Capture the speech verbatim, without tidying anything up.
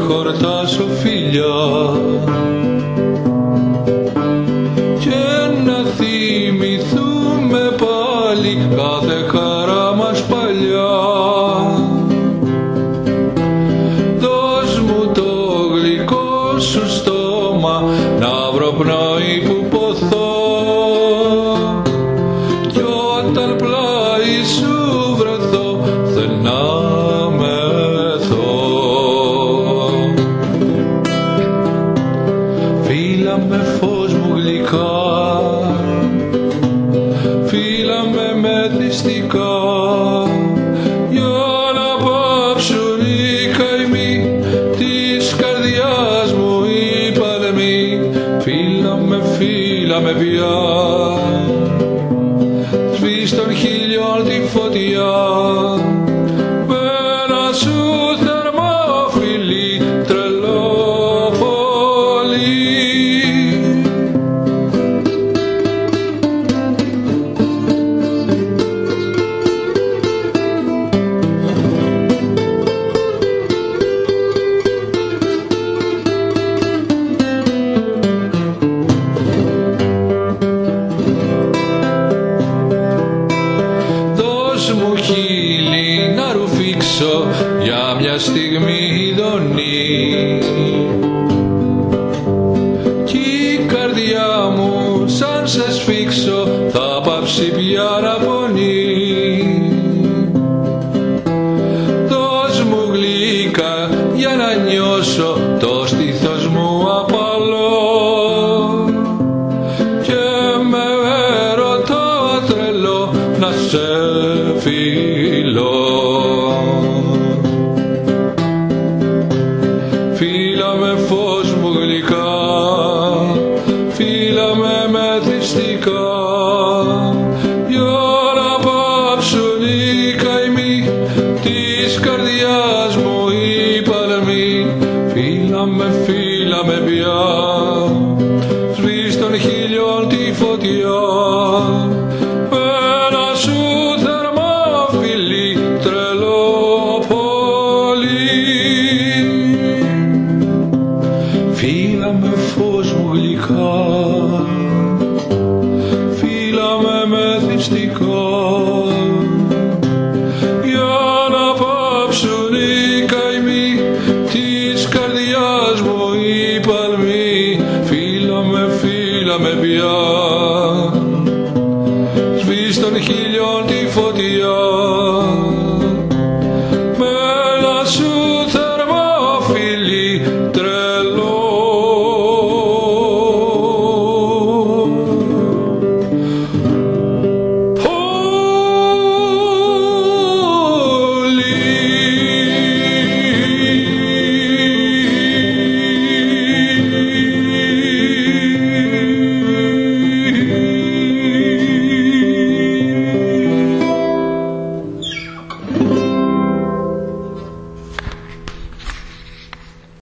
χορτάσω φιλιά και να θυμηθούμε πάλι κάθε χαρά μας παλιά. Δώσ' μου το γλυκό σου στόμα να βρω πνοή που ποθώ κι όταν πλάι σου βρεθώ δεν αμεθώ. Φίλα με φως μου γλυκά, φίλα με μεθυστικά για να πάψουν οι καημοί της καρδιάς μου οι παλμοί. Φίλα με, φίλα με πια, σβήσ' των χιλιών τη φωτιά με ένα σου θερμό φιλί τρελό πολύ. Δώσ' μου χείλη να ρουφήξω για μια στιγμή ειδονή κι η καρδιά μου σαν σε σφίξω θα πάψει πια να πονεί. Δώσ' μου γλυκά για να νιώσω το στήθος μου απαλό και με έρωτα τρελό να σε φιλώ. Φίλα με φως μου γλυκά, φίλα με μεθυστικά για να πάψουν οι καημοί της καρδιάς μου οι παλμοί. Φίλα με, φίλα με πια.